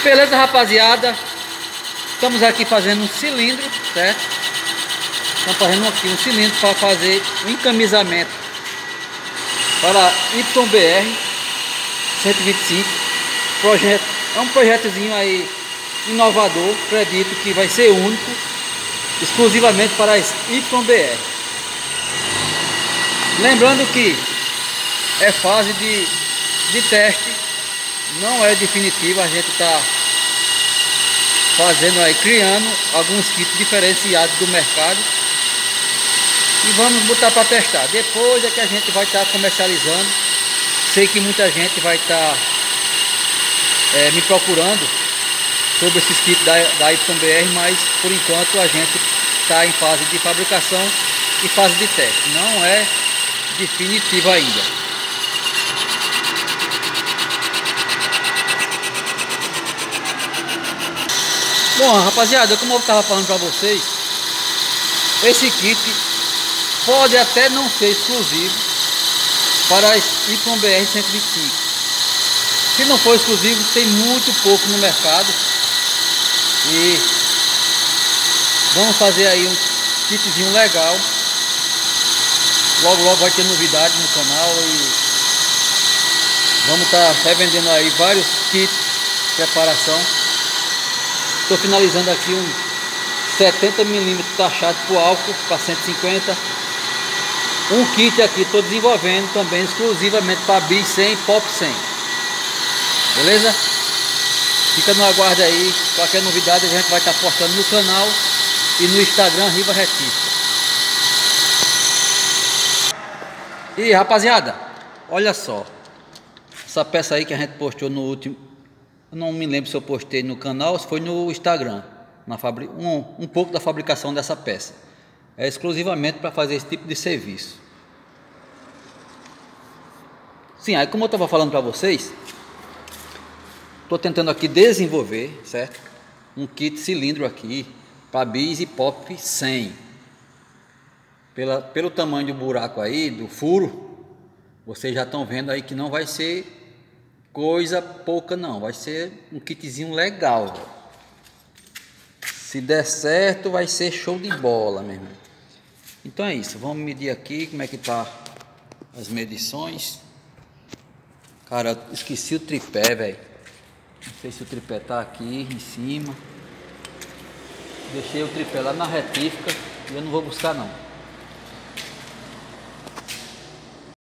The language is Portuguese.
Beleza, rapaziada? Estamos aqui fazendo um cilindro, certo? Estamos fazendo aqui um cilindro para fazer o encamisamento para YBR 125. Projeto, é um projetozinho aí inovador, acredito que vai ser único, exclusivamente para as YBR. Lembrando que é fase de teste, não é definitiva, a gente está fazendo aí, criando alguns kits diferenciados do mercado e vamos botar para testar. Depois é que a gente vai estar comercializando. Sei que muita gente vai estar me procurando sobre esses kits da YBR, mas por enquanto a gente está em fase de fabricação e fase de teste, não é definitiva ainda. Bom, rapaziada, como eu estava falando para vocês, esse kit pode até não ser exclusivo para as YBR 125. Se não for exclusivo, tem muito pouco no mercado. E vamos fazer aí um kitzinho legal. Logo logo vai ter novidade no canal e vamos estar revendendo aí vários kits de preparação. Estou finalizando aqui um 70mm taxado por álcool para 150. Um kit aqui estou desenvolvendo também exclusivamente para BIS 100, POP 100. Beleza? Fica no aguardo aí. Qualquer novidade a gente vai estar postando no canal e no Instagram Riva Retista. E rapaziada, olha só. Essa peça aí que a gente postou no último... Não me lembro se eu postei no canal ou se foi no Instagram. Um pouco da fabricação dessa peça. É exclusivamente para fazer esse tipo de serviço. Sim, aí como eu estava falando para vocês, estou tentando aqui desenvolver, certo? Um kit cilindro aqui para BIS e POP 100. Pelo tamanho do buraco aí, do furo, vocês já estão vendo aí que não vai ser coisa pouca não, vai ser um kitzinho legal. Se der certo vai ser show de bola mesmo. Então é isso, vamos medir aqui como é que tá as medições. Cara, eu esqueci o tripé, velho. Não sei se o tripé tá aqui em cima. Deixei o tripé lá na retífica e eu não vou buscar não.